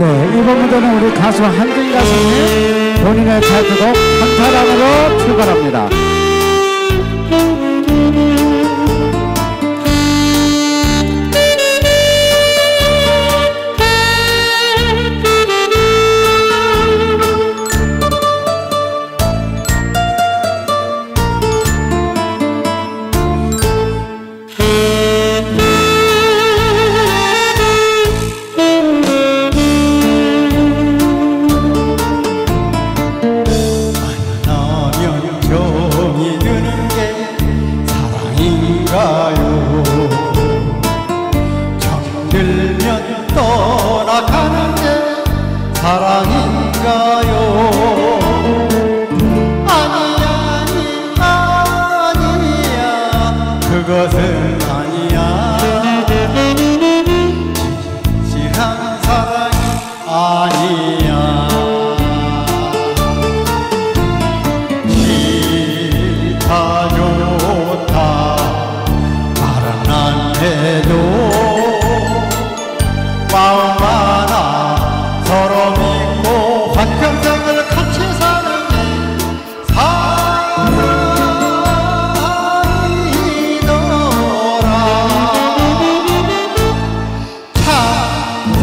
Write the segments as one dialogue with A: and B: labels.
A: 네, 이번 무대는 우리 가수 한진 가수님 본인의 타이틀곡 한사랑으로 출발합니다.
B: 정들면 떠나가는 게 사랑인가요? 아니야 아니야 그것은 아니야. 진실한 사랑이 아니야. 싫다 좋다 말은 안 해도 마음 하나 서로 믿고 한평생을 같이 사는 게 사랑이더라. 참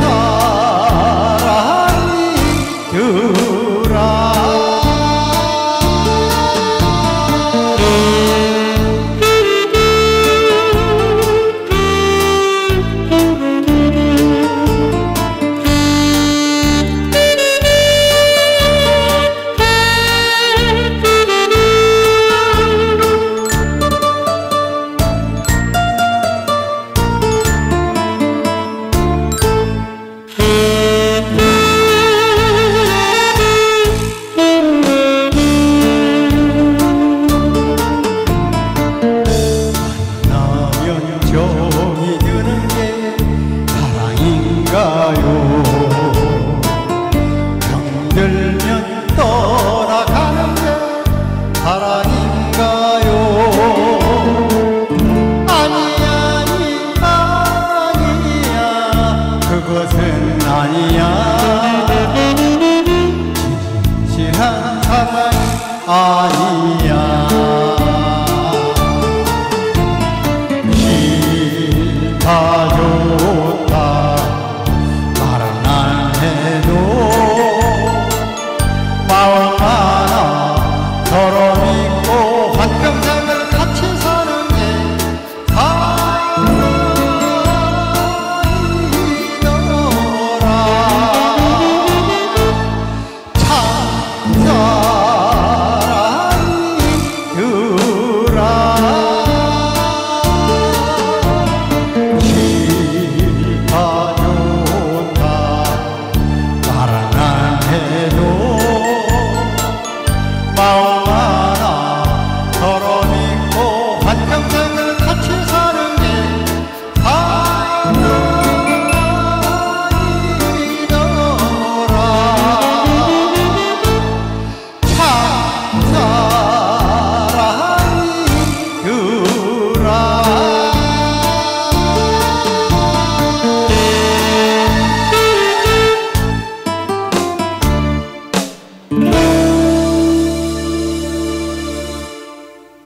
B: 사랑이더라. 정이 드는 게 사랑인가요? 병들면 떠나가는 게 사랑인가요? 아니야 아니야 그것은 아니야.